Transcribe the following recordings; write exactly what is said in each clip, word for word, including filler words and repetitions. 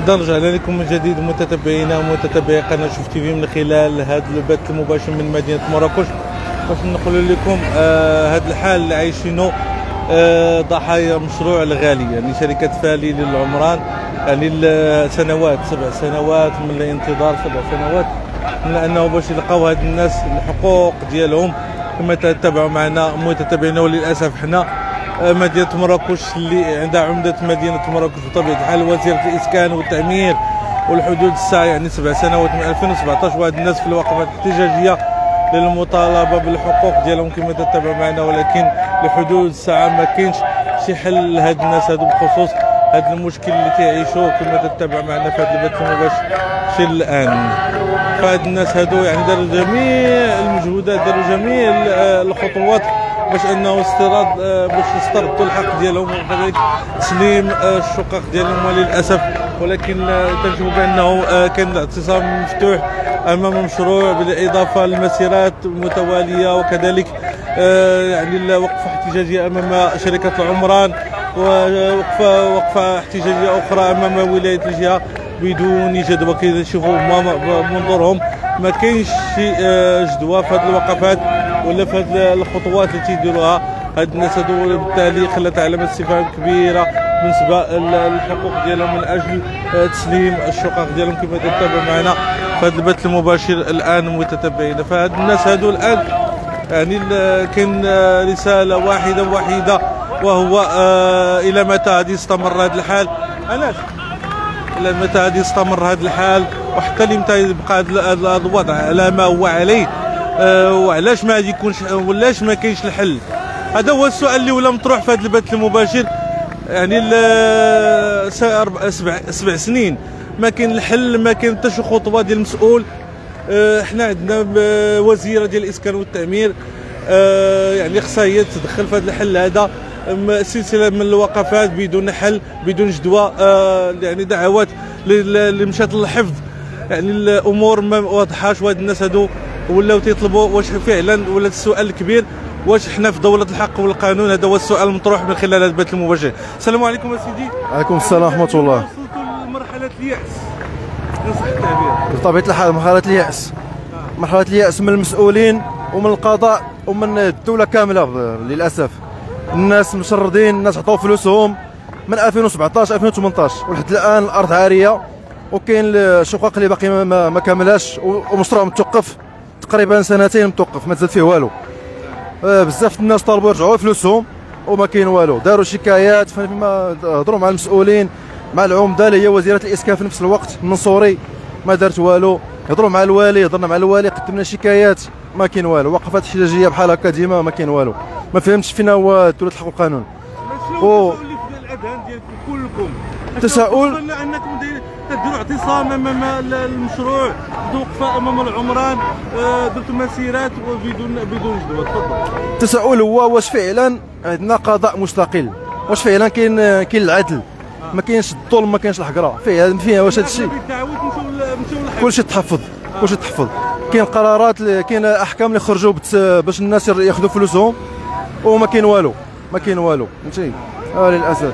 اذا رجعنا لكم من جديد متتبعينا ومتتبعي قناه شوف تي في من خلال هذا البث المباشر من مدينه مراكش، باش نقول لكم آه هذا الحال اللي عايشينه آه ضحايا مشروع الغالي، يعني شركه فالي للعمران، يعني سنوات سبع سنوات من الانتظار، سبع سنوات من انه باش يلقاو هاد الناس الحقوق ديالهم كما تتبعوا معنا متتبعينا. وللاسف حنا مدينه مراكش اللي عندها عمده مدينه مراكش بطبيعه الحال وزيره الاسكان والتعمير والحدود الساعه، يعني سبع سنوات من ألفين وسبعطاش، وهاد الناس في الوقفات الاحتجاجيه للمطالبه بالحقوق ديالهم كما تتبعوا معنا، ولكن لحدود الساعه ما كاينش شي حل لهاد الناس هادو بخصوص هذا المشكل اللي تعيشوه كما تتبع معنا في هذا البث المباشر الان. فهاد الناس هادو يعني داروا جميع المجهودات، داروا جميع الخطوات باش انه استيراد باش يستردوا الحق ديالهم وكذلك تسليم الشقق ديالهم، وللاسف ولكن تنشوفوا بانه كان الاعتصام مفتوح امام مشروع، بالاضافه للمسيرات المتواليه وكذلك يعني وقفه احتجاجيه امام شركه العمران ووقفه وقفه احتجاجيه اخرى امام ولايه الجهه بدون جدوى. كي تشوفوا بمنظورهم ما كاينش شي جدوى في هذه الوقفات ولا في هذه الخطوات اللي تيديروها هاد الناس هادو، وبالتالي خلات علامه استفهام كبيره بالنسبه للحقوق ديالهم من اجل تسليم الشقق ديالهم كما تتبع معنا في هذا البث المباشر الان متتبعين. فهاد الناس هادو الان يعني كاين رساله واحده وحيده، وهو آه الى متى غادي يستمر هذا الحال؟ علاش؟ الى متى غادي يستمر هذا الحال وحتى لمتى يبقى هذا الوضع على ما هو عليه؟ آه وعلاش ما غادي يكونش ولاش ما كاينش الحل؟ هذا هو السؤال اللي ولا مطروح في هذا البث المباشر. يعني سبع سبع سنين ما كاين الحل، ما كاين حتى شي خطوه ديال المسؤول. آه حنا عندنا وزيره ديال الاسكان والتعمير آه يعني خصها هي تدخل في هذا الحل هذا، سلسله من الوقفات بدون حل بدون جدوى، آه يعني دعوات اللي مشات للحفظ، يعني الامور ما واضحاش، وهاد الناس هادو ولاو تيطلبوا واش فعلا ولا السؤال الكبير واش حنا في دوله الحق والقانون؟ هذا هو السؤال المطروح من خلال هذا البث المباشر. السلام عليكم اسيدي. وعليكم السلام ورحمه الله. وصلتوا لمرحله اليأس ان صح التعبير؟ بطبيعه الحال مرحله اليأس، مرحله اليأس من المسؤولين ومن القضاء ومن الدوله كامله للاسف. الناس مشردين، الناس عطاو فلوسهم من ألفين وسبعطاش ألفين وثمنطاش ولحد الان الارض عاريه، وكاين الشقق اللي باقي ما, ما كاملاش، ومشروع متوقف تقريبا سنتين متوقف ما تزاد فيه والو. آه بزاف الناس طالبوا يرجعوا فلوسهم وما كاين والو، داروا شكايات فيما هضروا مع المسؤولين، مع العمده اللي هي وزيره الاسكان في نفس الوقت المنصوري ما دارت والو، هضروا مع الوالي، هضرنا مع الوالي، قدمنا شكايات ما كاين والو، وقفات احتجاجيه بحال هكا ديما ما كاين والو. ما فهمتش فينا هو دوله الحق والقانون. شنو التساؤل اللي في الاذهان ديالكم كلكم؟ التساؤل انكم تديروا اعتصام امام المشروع، وقفه امام العمران، درتوا مسيرات بدون بدون جدوى. تفضل. التساؤل هو واش فعلا عندنا قضاء مستقل؟ واش فعلا كاين كاين العدل؟ ما كاينش الظلم، ما كاينش الحقره فيها فيها واش هذا الشيء؟ كلشي تحفظ، كلشي تحفظ. كاين قرارات، كاين احكام اللي خرجوا باش الناس ياخذوا فلوسهم وما كاين والو، ما كاين والو فهمتي؟ اه للاسف.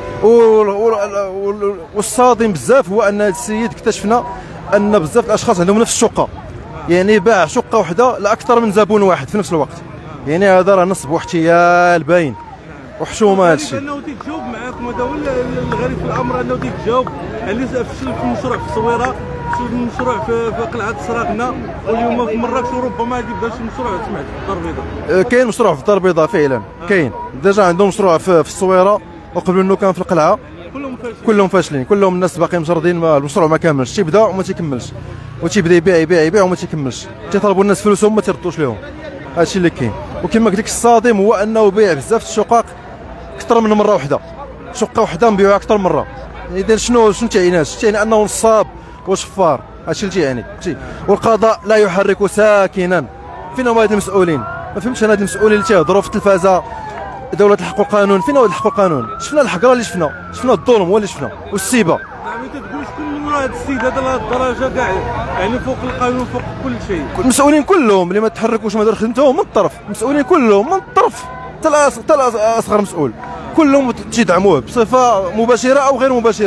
والصادم بزاف هو ان هذا السيد اكتشفنا ان بزاف الاشخاص عندهم نفس الشقه، يعني باع شقه واحده لاكثر من زبون واحد في نفس الوقت، يعني هذا راه نصب واحتيال باين وحشومه هذا الشيء. انه تيتجاوب معاكم، هذا هو الغريب في الامر، انه تيتجاوب يعني فشل في المشروع في الصويره، فشل في المشروع في, في قلعه السراغنه، واليوم في مراكش، وربما غادي يبدا شي مشروع سمعت في الدار البيضاء. كاين مشروع في الدار البيضاء فعلا، كاين ديجا عندهم مشروع في, في الصويره، وقبل انه كان في القلعه. كلهم فاشلين، كلهم فاشلين، كلهم الناس باقيين مشردين، المشروع ما كاملش، تيبدا وما تيكملش، وتيبدا يبيع يبيع يبيع وما تيكملش، تيطلبوا الناس فلوسهم ما تيردوش لهم. هذا الشيء اللي كاين. وكما قلت لك الصادم هو انه بيع بزاف الشقق اكثر من مره واحده، شقه واحده نبيعوها اكثر من مره. اذا شنو شنو تعني؟ تعني انه نصاب وشفار، هذا الشيء اللي تيعني. والقضاء لا يحرك ساكنا. فين هما هاد المسؤولين؟ ما فهمتش انا هاد المسؤولين اللي تيهضروا في التلفازه دوله الحق والقانون. فين هو الحق والقانون؟ شفنا الحقره اللي شفنا، شفنا الظلم هو اللي شفنا والسيبه. يعني تقول شكون من هذا السيد هذا لهذ الدرجه كاع يعني فوق القانون، فوق كل شيء؟ المسؤولين كلهم اللي ما تحركوش ما داروا خدمتهم من الطرف، المسؤولين كلهم من الطرف، حتى اصغر مسؤول كلهم تيدعموه بصفه مباشره او غير مباشره.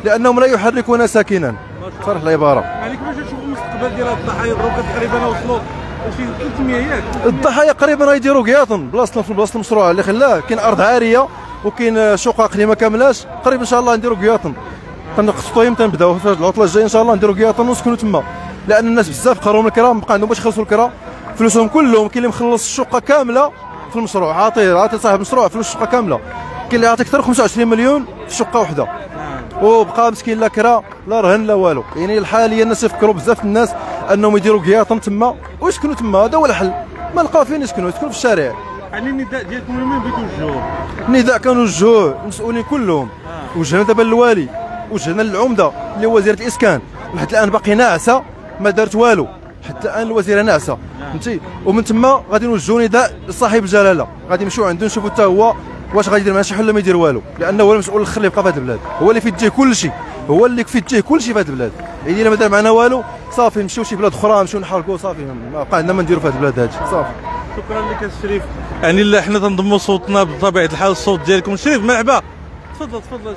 لانهم لا يحركون ساكنا صراحه العباره. يعني كيفاش تشوفوا المستقبل ديال هاد الضحايا دروك تقريبا وصلوا شي ثلاثمية ياك؟ الضحايا قريبا غيديروا قياطن بلاصه في بلاصه المشروع اللي خلاه، كاين ارض عاريه وكاين شقق اللي ما كاملاش، قريب ان شاء الله نديروا قياطن تنقسطوا يمتى نبداو في العطله الجايه ان شاء الله نديروا قياطن ونسكنوا تما، لان الناس بزاف قراهم الكرا ما بقى عندهم باش يخلصوا الكرا، فلوسهم كلهم. كاين اللي مخلص الشقه كامله في المشروع، عاطي عاطي صاحب المشروع فلوس الشقه كامله، كاين اللي عاطي اكثر من خمسة وعشرين مليون في شقه واحده، وبقى مسكين لا كرا لا رهن لا والو. يعني حاليا الناس يفكروا بزاف الناس انهم يديروا قياطن تما ويسكنوا تما، هذا هو الحل. ما لقاو فين يسكنوا، يسكنوا في الشارع. يعني النداء ديالكم لمن بتوجهوه؟ النداء كنوجهوه المسؤولين كلهم، آه. وجهنا دابا للوالي، وجهنا للعمده اللي هو وزيره الاسكان، لحد الان باقي ناعسه ما دارت والو، حتى الان الوزيره ناعسه فهمتي. ومن تما غادي نوجهوا نداء لصاحب الجلاله، غادي نمشيو عنده نشوفوا حتى هو واش غادي يدير معنا شي حل ولا ما يدير والو، لانه هو المسؤول الاخر اللي بقى في هذه البلاد، هو اللي في يديه كل شيء، هو اللي في يديه كل شيء في هذه البلاد. يعني الا ما دار معنا والو صافي نمشيو شي بلاد اخرى، نمشيو نحرقوا صافي، ما بقى عندنا ما نديروا في هذه البلاد هذه صافي. شكرا لك الشريف. يعني لا حنا تنضموا صوتنا بطبيعه الحال الصوت ديالكم. شريف مرحبا، تفضل تفضل.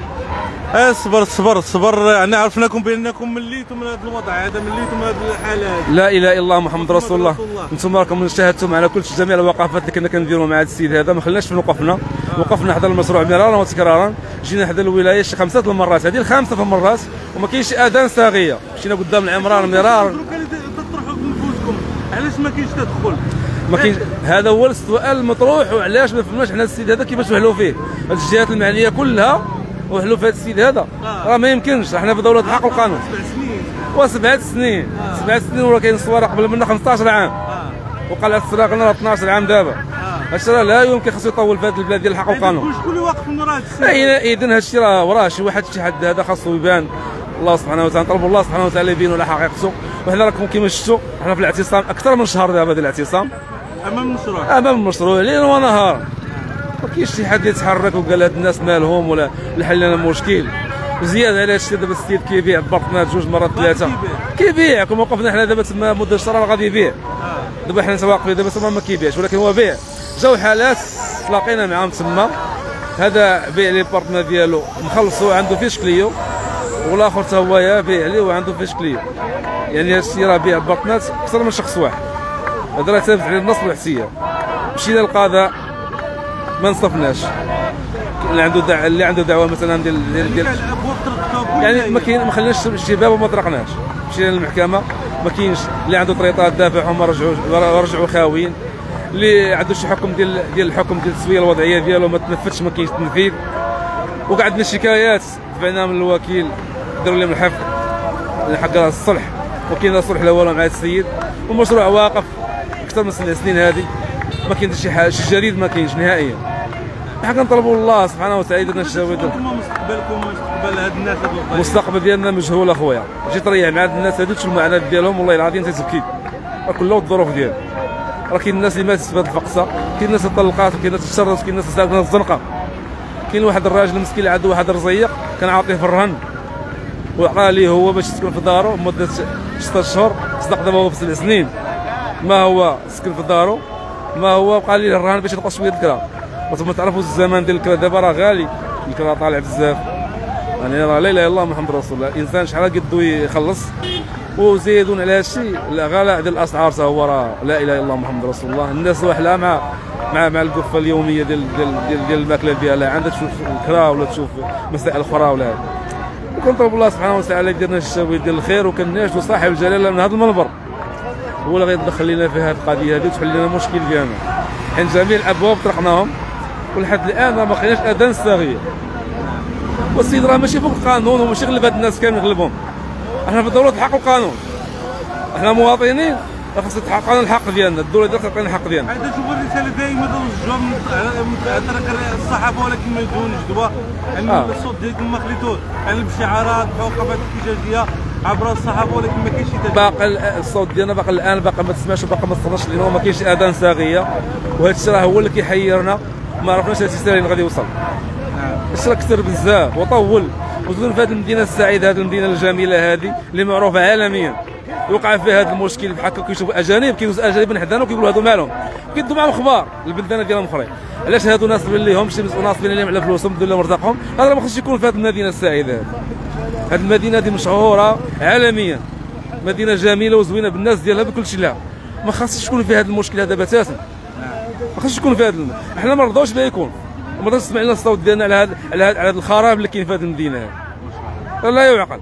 اصبر صبر صبر، يعني عرفناكم بانكم مليتوا من هذا الوضع هذا، مليتوا من هذه الحاله هذه. لا اله الا الله محمد رسول الله. انتم راكم شاهدتم على كل جميع الوقفات اللي كنا كنديروا مع هذا السيد هذا، ما خلناش فين وقفنا، وقفنا حدا المشروع مرارا وتكرارا، جينا حدا الولايه شي خمسه المرات، هذه الخامسه في المرات وما كاينش اذان صاغيه، مشينا قدام العمران مرارا. تطرحوا بنفوسكم علاش ما كاينش تدخل؟ ما كاينش، هذا هو السؤال المطروح، وعلاش ما فهمناش حنا السيد هذا كيفاش وحلوا فيه، هذه الجهات المعنيه كلها وحلوا في هذا السيد هذا، راه ما يمكنش، احنا في دوله الحق والقانون. سبع سنين وسبعة سنين آه. سبعة سنين وراه كاين صوره قبل منا خمسطاش عام، آه. وقال على السراق لنا اثناش عام دابا، آه. هادشي راه لا يمكن خاصو يطول في هذه البلاد ديال الحق والقانون. شكون اللي واقف من ورا هذا السيد؟ اذا هادشي راه وراه شي واحد شي حد هذا خاصو يبان، الله سبحانه وتعالى نطلبوا الله سبحانه وتعالى يبين لنا حقيقته. وحنا راكم كيما شفتوا حنا في الاعتصام اكثر من شهر دابا، هذا الاعتصام امام المشروع امام المشروع ليل ونهار، ما كاينش شي حد يتحرك وقال هاد الناس مالهم ولا حل لنا مشكل. زياده على هادشي دابا السيد كيبيع بارطنات جوج مرات ثلاثه، كيبيع كما وقفنا حنا دابا تما مده شهر غادي يبيع، دابا حنا واقفين دابا تما ما كيبيعش ولكن هو بيع. جاو حالات تلاقينا معاهم تما، هذا بيع لي بارطنا ديالو مخلصو عنده فيش كليو، والاخر حتى هو يا بيع لي وعنده فيش كليو، يعني هادشي راه بيع بارطنات اكثر من شخص واحد، هذا راه ثابت عليه النص والاحتيال. مشينا للقضاء ما نصفناش، اللي عنده دع... اللي عنده دعوه مثلا ديال ديال ديال يعني ما كاين، ما خليناش الشباب وما طرقناش، مشينا للمحكمه ما كاينش، اللي عنده طريطات دافعهم رجعوا رجعوا خاويين، اللي عنده شي حكم ديال ديال الحكم ديال التسويه الوضعيه ديالو ما تنفذش ما كاينش تنفيذ. وكاع عندنا شكايات دفعنا من الوكيل داروا لهم الحفظ لحق الصلح، وكاين صلح لا والو مع السيد، والمشروع واقف اكثر من سبع سنين هذه ما كاين شي حاجه، شي جديد ما كاينش نهائيا. حنا كنطلبوا الله سبحانه وتعالى يدير لنا الشهوات. مستقبلكم مستقبل هاد الناس هادو؟ المستقبل ديالنا مجهول اخويا، جيت تريح مع هاد الناس هادو تشوف المعاناه ديالهم والله العظيم تتبكي، راه كلها الظروف ديالهم. راه كاين الناس اللي ماتت في هاد الفقصه، كاين الناس اللي طلقات، وكاين الناس تشردت، وكاين الناس ساكنه في الزنقه. كاين واحد الراجل مسكين اللي عنده واحد الرزيق كان عاطيه في الرهن، وعطاه ليه هو باش يسكن في دارو مده ستة اشهر، صدق دابا هو في سبع سنين ما هو سكن في دارو، ما هو بقى ليه الرهن باش ينقص شويه الكرا. وانتم تعرفوا الزمان ديال الكرا دابا راه غالي، الكرا طالع بزاف، يعني راه لا اله الا الله محمد رسول الله. الانسان شحال قدو يخلص، وزيدون على هادشي الغلاء ديال الاسعار حتى هو راه لا اله الا الله محمد رسول الله. الناس واحله مع مع مع القفه اليوميه ديال ديال ديال, ديال الماكله ديالها، عندها تشوف الكرا ولا تشوف مسائل اخرى ولا هذا. وكنطلب الله سبحانه وتعالى يدير لنا الشاوي ديال الخير، وكناشدوا صاحب الجلاله من هذا المنبر هو اللي غيدخل لنا في هذه القضيه هذه وتحل لنا المشكل ديالنا، حين جميع الابواب طرقناهم ولحد الان ما بقيناش اذان صاغيه. والسيد راه ماشي فوق القانون وماشي غلب هاد الناس كامل يغلبهم، احنا في دوله الحق والقانون، احنا مواطنين خاص يتحقق لنا الحق ديالنا، الدوله ديالنا تعطينا الحق ديالنا. هذا شوف الرساله دائما توجهوها من طريق الصحافه ولكن ما يدون جدوى، يعني آه. الصوت ديالكم ما خليتوش، يعني بالشعارات بوقفات احتجاجيه عبر الصحافه ولكن ما كاينش تدخل. باقي الصوت ديالنا باقي الان باقي ما تسمعش وباقي ما تصدرش لنا وما كاينش اذان صاغيه، وهذا الشيء راه هو اللي كيحيرنا، ما عرفناش هذا السير اللي غادي يوصل. الشيء كثر بزاف وطول، وزدنا في هذه المدينه السعيده، هذه المدينه الجميله هذه اللي معروفه عالميا. يوقع فيه هذا المشكل بحال هكا كيشوفوا اجانب كيدوز اجانب من حدانا وكيقولوا هادو مالهم كيدوا معاهم اخبار البلدانه ديالهم اخرين. علاش هادو ناس اللي همش ناصبين عليهم على فلوسهم بدوا لهم رزقهم؟ هذا ما خصش يكون في هذه المدينه السعيده. هذه المدينه هذه مشهوره عالميا، مدينه جميله وزوينه بالناس ديالها بكل شيء لها، ما خاصش يكون فيها هذا المشكل هذا بتاتا. ما خاصش يكون في هذا، احنا ما رضاوش لا يكون، ما رضاش تسمع لنا الصوت ديالنا على هذا على هذا الخراب اللي كاين في هذه المدينه هذه. لا يعقل.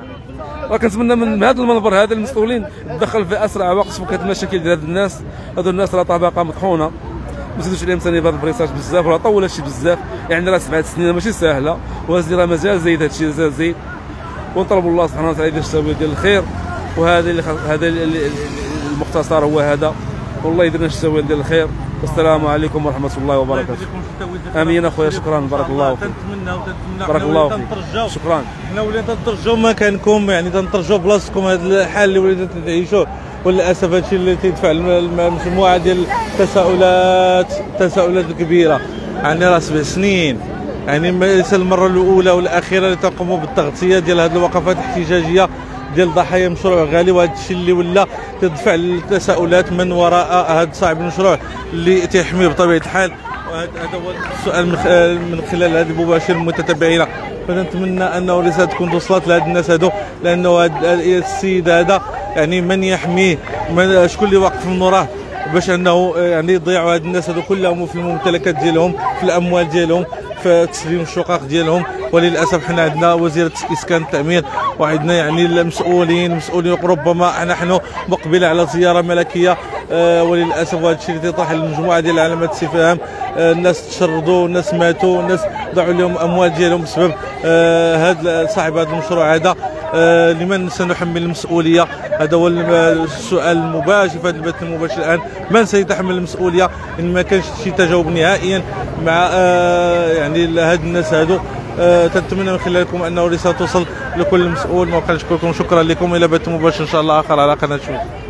راه كنتمنى من هذا المنبر هذا المسؤولين تدخل في اسرع وقت في هذه المشاكل ديال هاد الناس. هادو الناس راه طبقه مطحونه، ما تزيدوش عليهم ثاني في هذا البريساج بزاف، راه طول هادشي بزاف، يعني راه سبعة سنين ماشي ساهله، وهذه راه مازال زايد هادشي مازال زايد، ونطلبوا الله سبحانه وتعالى يدير السبيل ديال الخير. وهذا اللي هذا المختصر هو هذا، والله يدير لنا السبيل ديال الخير. والسلام عليكم ورحمه الله وبركاته. امين اخويا، شكرا، بارك الله فيك. تنتمناو تنتمناو بارك الله فيك، شكرا. حنا ولينا تنترجوا مكانكم، يعني تنترجوا بلاصتكم. هذا الحال اللي وليتوا تعيشوه وللاسف هادشي اللي تيدفع المجموعه ديال التساؤلات التساؤلات الكبيره. يعني راه سبع سنين، يعني ليس المره الاولى والاخيره اللي تقوموا بالتغطيه ديال هذه الوقفات الاحتجاجيه ديال ضحايا مشروع غالي، وهذا الشيء اللي ولا تدفع التساؤلات من وراء هذا صاحب المشروع اللي تيحميه بطبيعه الحال. وهذا هو السؤال من خلال هذا المباشر المتتبعين. فنتمنى انه رساله تكون وصلت لهاد الناس هادو، لانه هذا السيد هذا يعني من يحميه، من شكون اللي واقف من وراه باش انه يعني يضيعوا هاد الناس هادو كلهم في الممتلكات ديالهم، في الاموال ديالهم، في تسليم الشقق ديالهم. وللاسف حنا عندنا وزيره الاسكان والتعمير، وعندنا يعني المسؤولين مسؤولين ربما نحن مقبله على زياره ملكيه، آه وللاسف هذا الشيء اللي تيطرح المجموعه ديال علامات الاستفهام. آه الناس تشردوا، الناس ماتوا، الناس ضاعوا لهم اموال ديالهم بسبب آه هذا صاحب هذا المشروع هذا. آه لمن سنحمل المسؤوليه؟ هذا هو السؤال المباشر في هذا البث المباشر الان. من سيتحمل المسؤوليه ان ما كانش شي تجاوب نهائيا مع آه يعني هاد الناس هادو؟ آه تنتمنى من خلالكم انه رساله توصل لكل مسؤول. ما نشكركم، شكرا لكم، الى بث مباشر ان شاء الله اخر على قناه شوف.